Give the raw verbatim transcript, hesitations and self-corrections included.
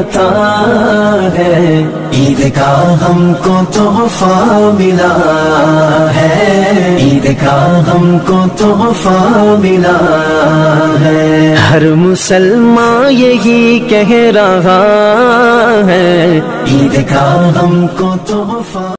अता है, ईद का हमको तोहफा मिला है, ईद का हमको तोहफा मिला है। हर मुसलमान यही कह रहा है, ईद का हमको तोहफा